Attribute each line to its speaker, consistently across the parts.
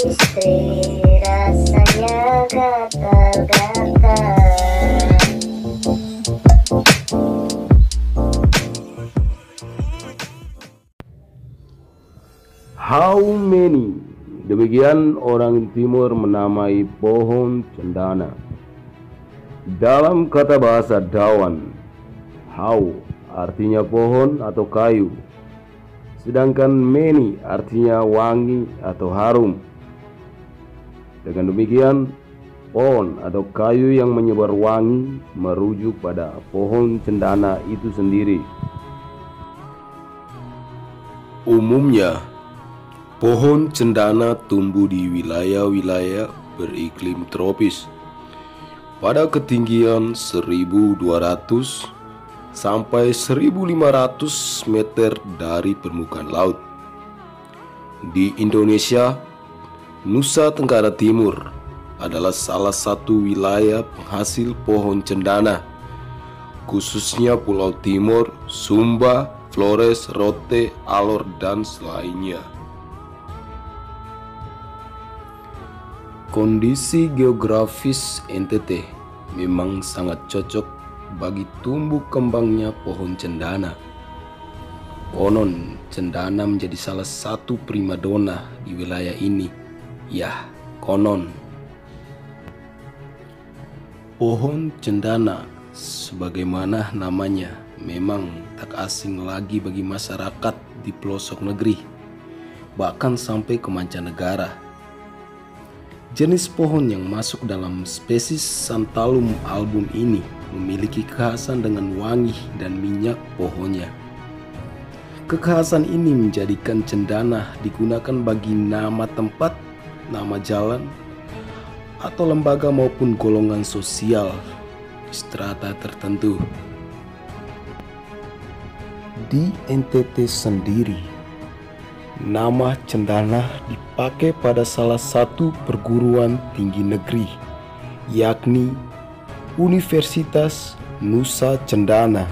Speaker 1: istri rasanya gatal-gatal.
Speaker 2: How many? Demikian orang Timur menamai pohon cendana. Dalam kata bahasa Dawan, how artinya pohon atau kayu, sedangkan many artinya wangi atau harum. Dengan demikian, pohon atau kayu yang menyebar wangi merujuk pada pohon cendana itu sendiri. Umumnya, pohon cendana tumbuh di wilayah-wilayah beriklim tropis pada ketinggian 1.200 sampai 1.500 meter dari permukaan laut. Di Indonesia, Nusa Tenggara Timur adalah salah satu wilayah penghasil pohon cendana, khususnya Pulau Timur, Sumba, Flores, Rote, Alor, dan selainnya. Kondisi geografis NTT memang sangat cocok bagi tumbuh kembangnya pohon cendana. Konon, cendana menjadi salah satu primadona di wilayah ini. Ya, konon. Pohon cendana, sebagaimana namanya, memang tak asing lagi bagi masyarakat di pelosok negeri, bahkan sampai ke mancanegara. Jenis pohon yang masuk dalam spesies Santalum album ini memiliki kekhasan dengan wangi dan minyak pohonnya. Kekhasan ini menjadikan cendana digunakan bagi nama tempat, nama jalan, atau lembaga maupun golongan sosial di strata tertentu. Di NTT sendiri, nama cendana dipakai pada salah satu perguruan tinggi negeri, yakni Universitas Nusa Cendana.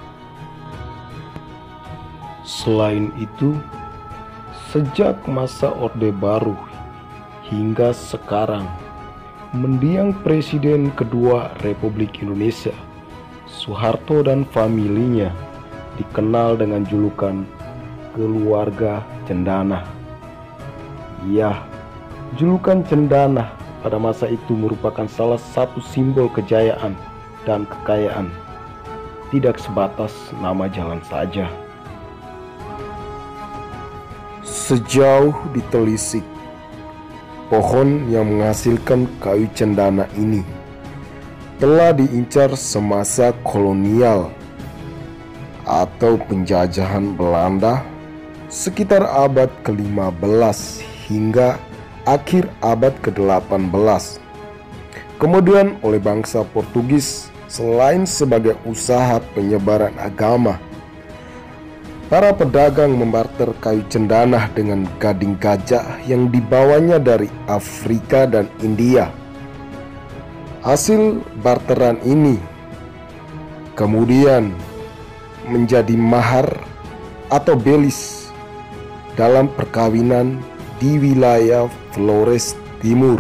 Speaker 2: Selain itu, sejak masa Orde Baru hingga sekarang, mendiang Presiden kedua Republik Indonesia, Soeharto dan familinya, dikenal dengan julukan Keluarga Cendana. Ya, julukan Cendana pada masa itu merupakan salah satu simbol kejayaan dan kekayaan, tidak sebatas nama jalan saja. Sejauh ditelisik, pohon yang menghasilkan kayu cendana ini telah diincar semasa kolonial atau penjajahan Belanda sekitar abad ke-15 hingga akhir abad ke-18. Kemudian oleh bangsa Portugis selain sebagai usaha penyebaran agama, para pedagang membarter kayu cendana dengan gading gajah yang dibawanya dari Afrika dan India. Hasil barteran ini kemudian menjadi mahar atau belis dalam perkawinan di wilayah Flores Timur.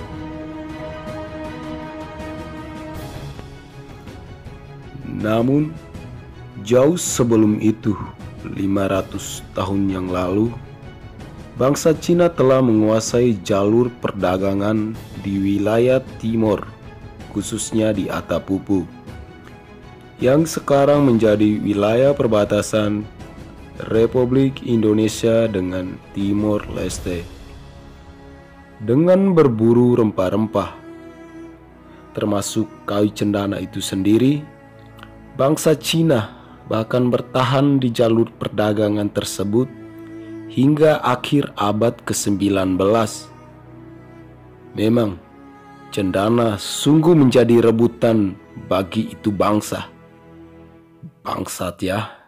Speaker 2: Namun, jauh sebelum itu, 500 tahun yang lalu, bangsa Cina telah menguasai jalur perdagangan di wilayah timur, khususnya di Atapupu, yang sekarang menjadi wilayah perbatasan Republik Indonesia dengan Timor Leste. Dengan berburu rempah-rempah, termasuk kayu cendana itu sendiri, bangsa Cina bahkan bertahan di jalur perdagangan tersebut hingga akhir abad ke-19. Memang, cendana sungguh menjadi rebutan bagi itu bangsa. Bangsat ya.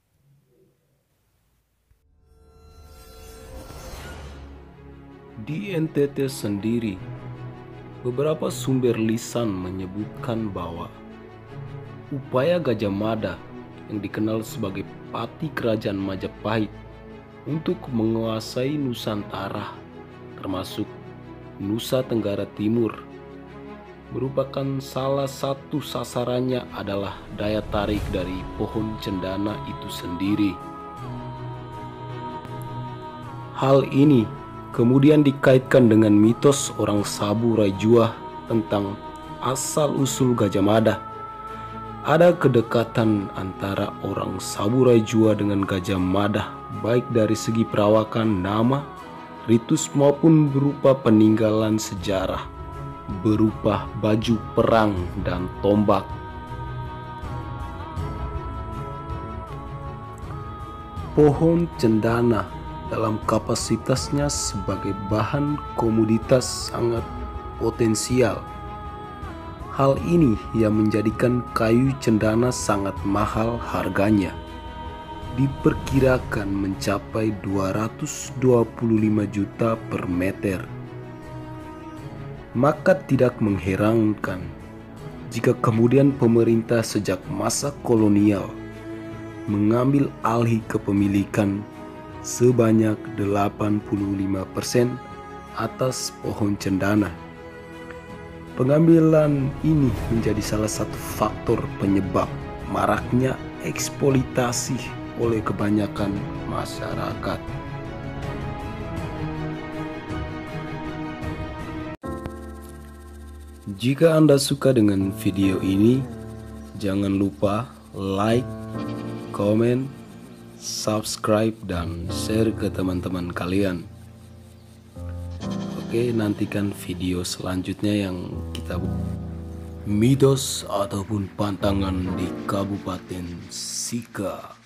Speaker 2: Di NTT sendiri, beberapa sumber lisan menyebutkan bahwa upaya Gajah Mada yang dikenal sebagai Pati Kerajaan Majapahit untuk menguasai Nusantara termasuk Nusa Tenggara Timur, merupakan salah satu sasarannya adalah daya tarik dari pohon cendana itu sendiri. Hal ini kemudian dikaitkan dengan mitos orang Sabu Rajua tentang asal-usul Gajah Mada. Ada kedekatan antara orang Sabu Rajua dengan Gajah Mada, baik dari segi perawakan nama, ritus maupun berupa peninggalan sejarah, berupa baju perang dan tombak. Pohon cendana dalam kapasitasnya sebagai bahan komoditas sangat potensial. Hal ini yang menjadikan kayu cendana sangat mahal harganya. Diperkirakan mencapai 225 juta per meter. Maka tidak mengherankan jika kemudian pemerintah sejak masa kolonial mengambil alih kepemilikan sebanyak 85% atas pohon cendana. Pengambilan ini menjadi salah satu faktor penyebab maraknya eksploitasi oleh kebanyakan masyarakat. Jika Anda suka dengan video ini, jangan lupa like, komen, subscribe, dan share ke teman-teman kalian. Oke, nantikan video selanjutnya yang kita mitos ataupun pantangan di Kabupaten Sika.